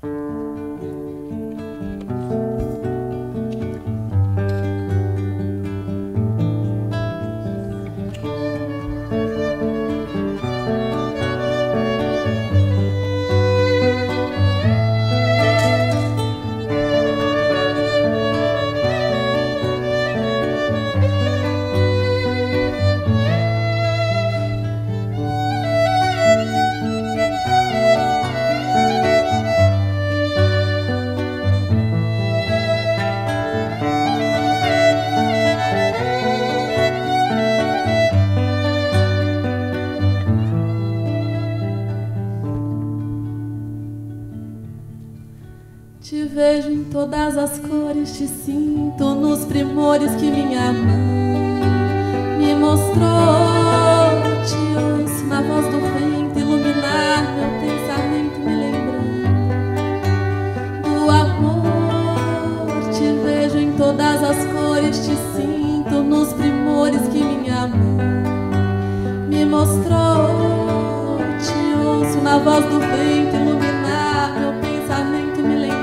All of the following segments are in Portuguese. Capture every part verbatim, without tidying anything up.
Te vejo em todas as cores, te sinto nos primores que minha mãe me mostrou. Te ouço na voz do vento iluminar meu pensamento, me lembrando do amor. Te vejo em todas as cores, te sinto nos primores que minha mãe me mostrou. Te ouço na voz do vento iluminar meu pensamento, me lembrando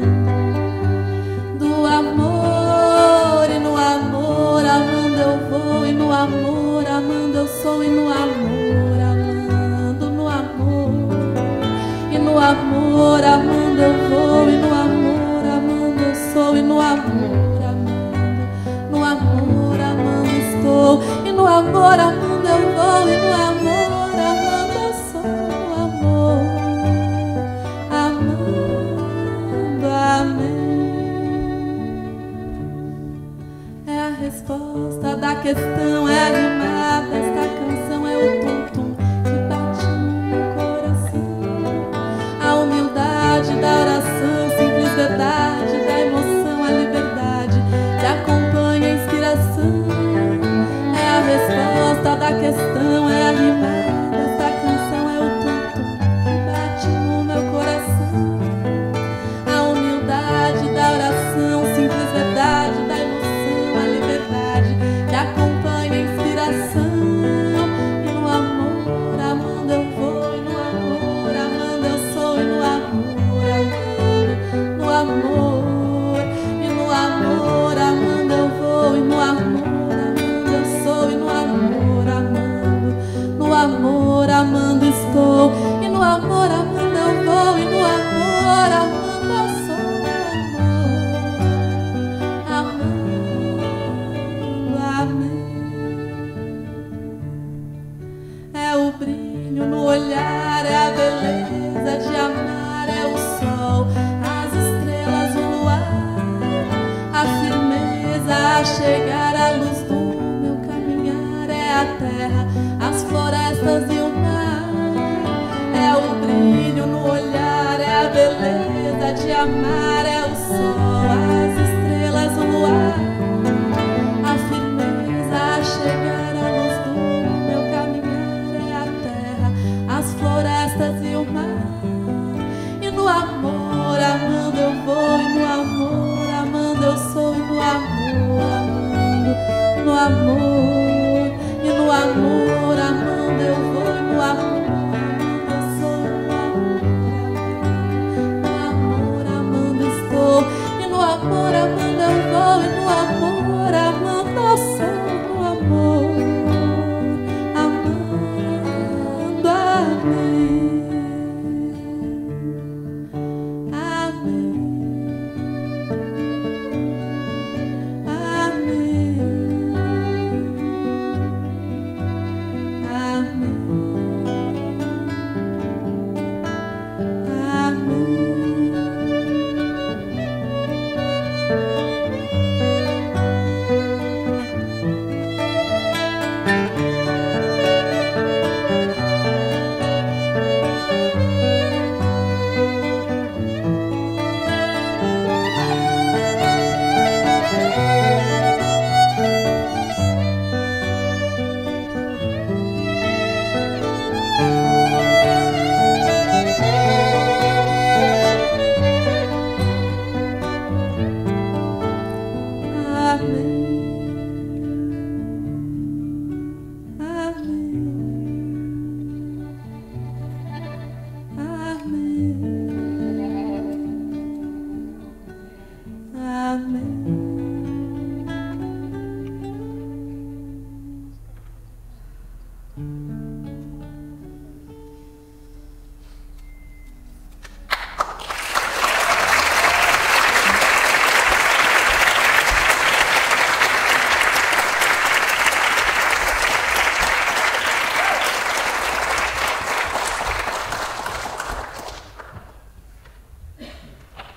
do amor. E no amor amando eu vou, e no amor amando eu sou, e no amor amando, no amor. E no amor amando eu vou, e no amor amando eu sou, e no amor amando, no amor amando estou, e no amor amando eu vou, e no amor amando eu sou, no amor amando, amém. É a resposta da questão, é animada esta canção, é o tum-tum que bate no meu coração. A humildade da oração, simples verdade da emoção, a liberdade que acompanha a inspiração. É a resposta da questão, é animada esta canção, é o tum-tum que bate no meu coração. A humildade da oração, simples verdade da emoção, a liberdade que acompanha a inspiração. E no amor amando eu vou, e no amor amando eu sou, e no amor amando, no amor. E no amor amando eu vou, e no amor amando eu sou, e no amor amando, no amor amando estou, e no amor amando eu vou, e no amor amando eu sou, amando, amém. É o brilho no olhar, é a beleza de amar, é o sol, as estrelas, o luar, a firmeza a chegar à luz do meu caminhar, é a terra, as florestas e o mar. É o brilho no olhar, é a beleza de amar, é o sol, as estrelas, o luar, a firmeza a chegar à luz do meu caminhar, é a terra, as florestas e o mar. E no amor amando eu vou, e no amor amando eu sou, e no amor amando, no amor. E no amor